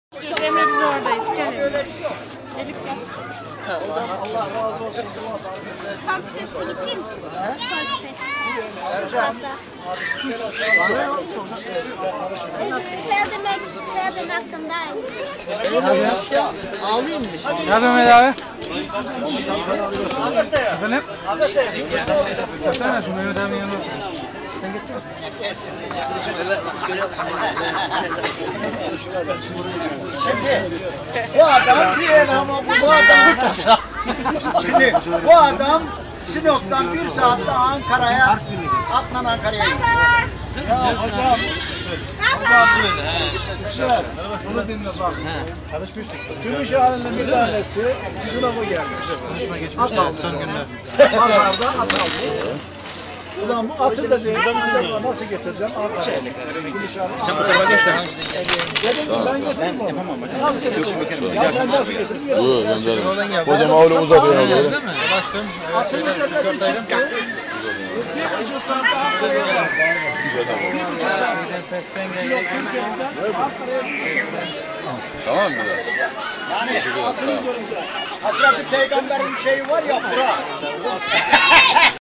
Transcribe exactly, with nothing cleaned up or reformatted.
Emre biz oradayız. Gel Emre. Elif gel. Allah razı olsun. Kalk sesi gittin. Kalk sesi. Ferdim Ferdim hakkındayım. Ağlayayım mı? Ne yapıyorsun Mehmet abi? Ahmet dayı. Efendim? Ahmet dayı. Gelsene şu Mehmet abinin yanına otur. Sen git. Şimdi bu adam diyen ama bu, bu adam şimdi bu adam Sinop'tan bir saatte Ankara'ya atla Ankara'ya gidiyor. Ya hocam. İşler. Bunu dinle bak. Çalışmıştık. Gümüş halinde bir tanesi Sinop'a geldi. Konuşma geçmiş. At aldı. Son günler. Pazarda at aldı. Ulan bu atı da değil, ben size nasıl getireceğim? Ankara'ya. Sen bu tarafa geç de. Dedim ki ben getireyim onu. Nasıl getireceğim? Ya ben nasıl getireyim? Yok gönderim. Hocam öyle uzatıyor böyle. Atın üzerine bir çıktı. Bir buçuk saat Ankara'ya var. Bir buçuk saat. Sinop Türkiye'den Ankara'ya bir buçuk saat. Tamam mı? Yani atın üzerinde Hazreti Peygamber'in şeyi var ya bura.